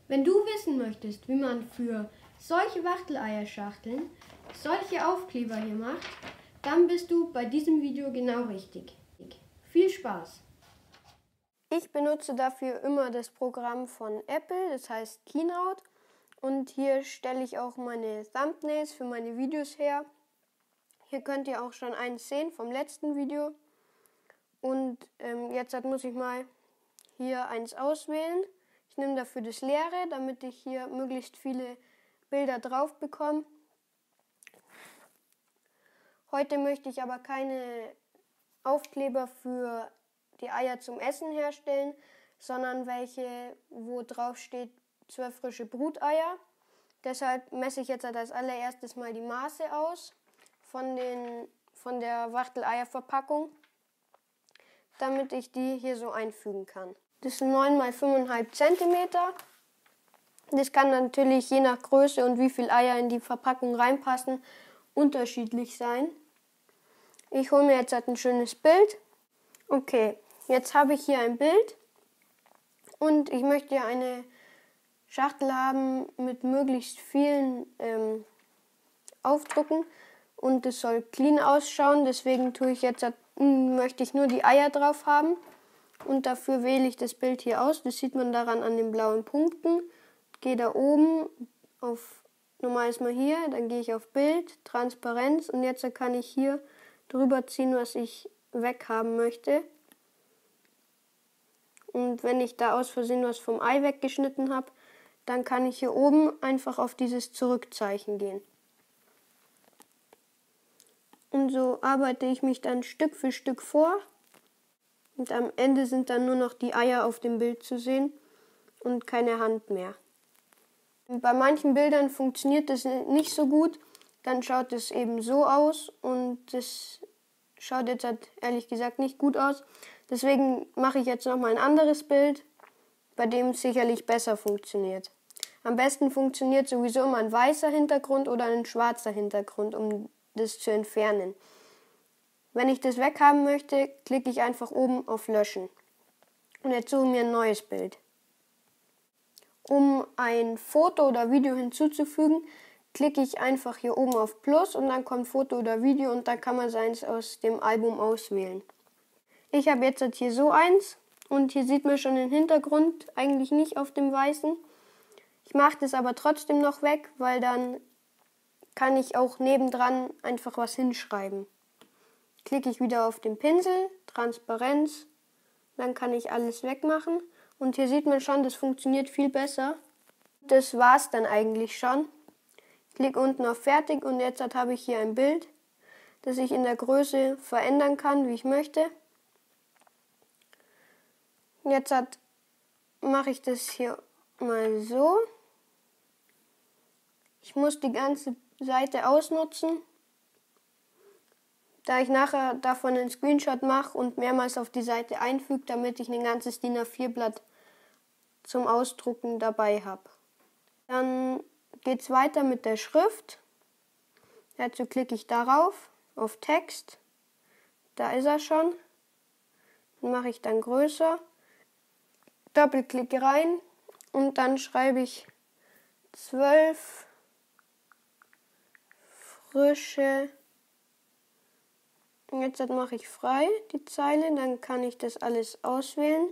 Wenn du wissen möchtest, wie man für solche Wachteleierschachteln solche Aufkleber hier macht, dann bist du bei diesem Video genau richtig. Viel Spaß! Ich benutze dafür immer das Programm von Apple, das heißt Keynote. Und hier stelle ich auch meine Thumbnails für meine Videos her. Hier könnt ihr auch schon eins sehen vom letzten Video. Und jetzt muss ich mal hier eins auswählen. Ich nehme dafür das leere, damit ich hier möglichst viele Bilder drauf bekomme. Heute möchte ich aber keine Aufkleber für die Eier zum Essen herstellen, sondern welche, wo drauf steht 12 frische Bruteier. Deshalb messe ich jetzt als allererstes mal die Maße aus von der Wachteleierverpackung, damit ich die hier so einfügen kann. Das sind 9 x 5,5 cm. Das kann natürlich je nach Größe und wie viel Eier in die Verpackung reinpassen unterschiedlich sein. Ich hole mir jetzt ein schönes Bild. Okay, jetzt habe ich hier ein Bild und ich möchte ja eine Schachtel haben mit möglichst vielen Aufdrucken und es soll clean ausschauen. Deswegen möchte ich nur die Eier drauf haben und dafür wähle ich das Bild hier aus. Das sieht man daran an den blauen Punkten. Gehe da oben auf normales mal hier, dann gehe ich auf Bild, Transparenz und jetzt kann ich hier drüber ziehen, was ich weghaben möchte. Und wenn ich da aus Versehen was vom Ei weggeschnitten habe, dann kann ich hier oben einfach auf dieses Zurückzeichen gehen. Und so arbeite ich mich dann Stück für Stück vor. Und am Ende sind dann nur noch die Eier auf dem Bild zu sehen und keine Hand mehr. Und bei manchen Bildern funktioniert das nicht so gut, dann schaut es eben so aus und das schaut jetzt ehrlich gesagt nicht gut aus. Deswegen mache ich jetzt nochmal ein anderes Bild, bei dem es sicherlich besser funktioniert. Am besten funktioniert sowieso immer ein weißer Hintergrund oder ein schwarzer Hintergrund, um das zu entfernen. Wenn ich das weghaben möchte, klicke ich einfach oben auf Löschen. Und jetzt suche ich mir ein neues Bild. Um ein Foto oder Video hinzuzufügen, klicke ich einfach hier oben auf Plus und dann kommt Foto oder Video und dann kann man seins aus dem Album auswählen. Ich habe jetzt hier so eins und hier sieht man schon den Hintergrund, eigentlich nicht auf dem weißen. Ich mache das aber trotzdem noch weg, weil dann kann ich auch nebendran einfach was hinschreiben. Klicke ich wieder auf den Pinsel, Transparenz, dann kann ich alles wegmachen. Und hier sieht man schon, das funktioniert viel besser. Das war's dann eigentlich schon. Ich klicke unten auf Fertig und jetzt habe ich hier ein Bild, das ich in der Größe verändern kann, wie ich möchte. Jetzt mache ich das hier mal so. Ich muss die ganze Seite ausnutzen, da ich nachher davon einen Screenshot mache und mehrmals auf die Seite einfüge, damit ich ein ganzes DIN A4-Blatt zum Ausdrucken dabei habe. Dann geht es weiter mit der Schrift. Dazu klicke ich darauf, auf Text. Da ist er schon. Den mache ich dann größer. Doppelklick rein und dann schreibe ich 12 frische. Jetzt mache ich frei die Zeile, dann kann ich das alles auswählen.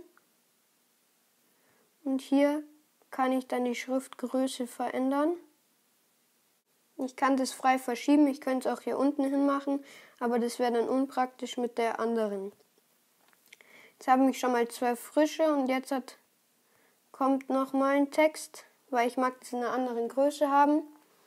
Und hier kann ich dann die Schriftgröße verändern. Ich kann das frei verschieben, ich könnte es auch hier unten hin machen, aber das wäre dann unpraktisch mit der anderen. Jetzt habe ich schon mal 12 frische und jetzt kommt nochmal ein Text, weil ich mag das in einer anderen Größe haben.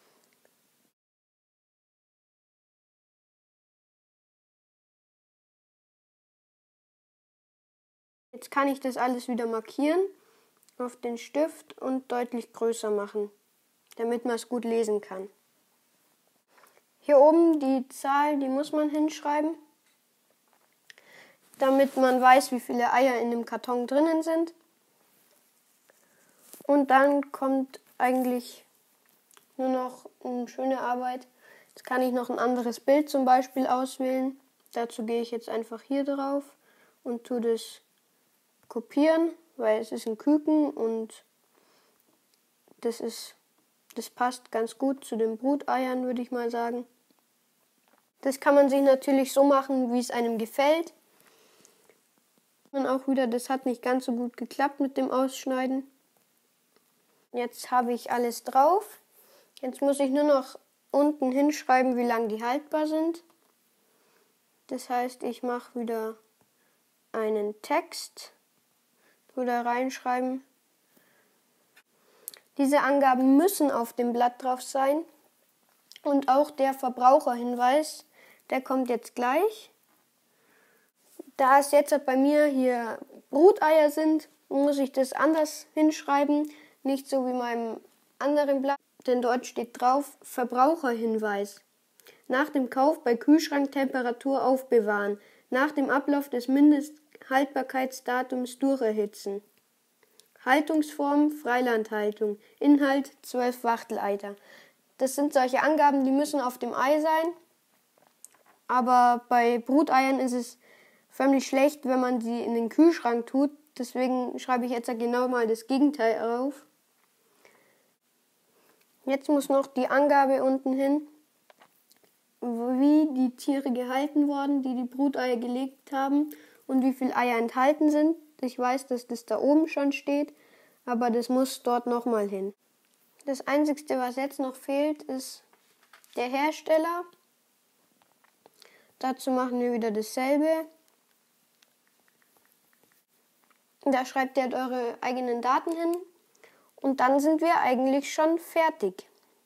Jetzt kann ich das alles wieder markieren auf den Stift und deutlich größer machen, damit man es gut lesen kann. Hier oben die Zahl, die muss man hinschreiben, damit man weiß, wie viele Eier in dem Karton drinnen sind. Und dann kommt eigentlich nur noch eine schöne Arbeit. Jetzt kann ich noch ein anderes Bild zum Beispiel auswählen. Dazu gehe ich jetzt einfach hier drauf und tue das kopieren, weil es ist ein Küken und Das passt ganz gut zu den Bruteiern, würde ich mal sagen. Das kann man sich natürlich so machen, wie es einem gefällt. Und auch wieder, das hat nicht ganz so gut geklappt mit dem Ausschneiden. Jetzt habe ich alles drauf. Jetzt muss ich nur noch unten hinschreiben, wie lang die haltbar sind. Das heißt, ich mache wieder einen Text oder reinschreiben. Diese Angaben müssen auf dem Blatt drauf sein. Und auch der Verbraucherhinweis, der kommt jetzt gleich. Da es jetzt bei mir hier Bruteier sind, muss ich das anders hinschreiben. Nicht so wie meinem anderen Blatt, denn dort steht drauf Verbraucherhinweis. Nach dem Kauf bei Kühlschranktemperatur aufbewahren. Nach dem Ablauf des Mindesthaltbarkeitsdatums durcherhitzen. Haltungsform Freilandhaltung. Inhalt 12 Wachteleier. Das sind solche Angaben, die müssen auf dem Ei sein. Aber bei Bruteiern ist es förmlich schlecht, wenn man sie in den Kühlschrank tut. Deswegen schreibe ich jetzt genau mal das Gegenteil auf. Jetzt muss noch die Angabe unten hin, wie die Tiere gehalten wurden, die die Bruteier gelegt haben und wie viele Eier enthalten sind. Ich weiß, dass das da oben schon steht, aber das muss dort nochmal hin. Das Einzige, was jetzt noch fehlt, ist der Hersteller. Dazu machen wir wieder dasselbe. Da schreibt ihr eure eigenen Daten hin und dann sind wir eigentlich schon fertig.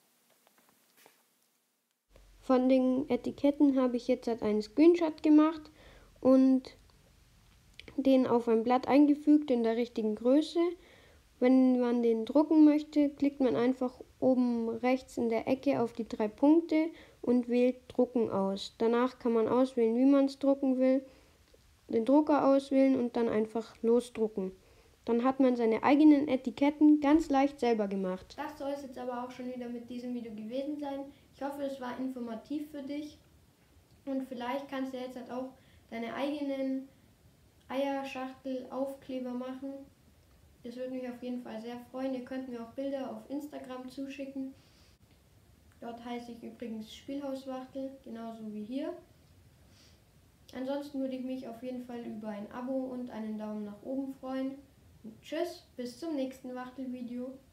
Von den Etiketten habe ich jetzt einen Screenshot gemacht und den auf ein Blatt eingefügt in der richtigen Größe. Wenn man den drucken möchte, klickt man einfach oben rechts in der Ecke auf die 3 Punkte und wählt Drucken aus. Danach kann man auswählen, wie man es drucken will, den Drucker auswählen und dann einfach losdrucken. Dann hat man seine eigenen Etiketten ganz leicht selber gemacht. Das soll es jetzt aber auch schon wieder mit diesem Video gewesen sein. Ich hoffe, es war informativ für dich und vielleicht kannst du jetzt halt auch deine eigenen Eierschachtel-Aufkleber machen. Das würde mich auf jeden Fall sehr freuen. Ihr könnt mir auch Bilder auf Instagram zuschicken. Dort heiße ich übrigens Spielhauswachtel, genauso wie hier. Ansonsten würde ich mich auf jeden Fall über ein Abo und einen Daumen nach oben freuen. Und tschüss, bis zum nächsten Wachtelvideo.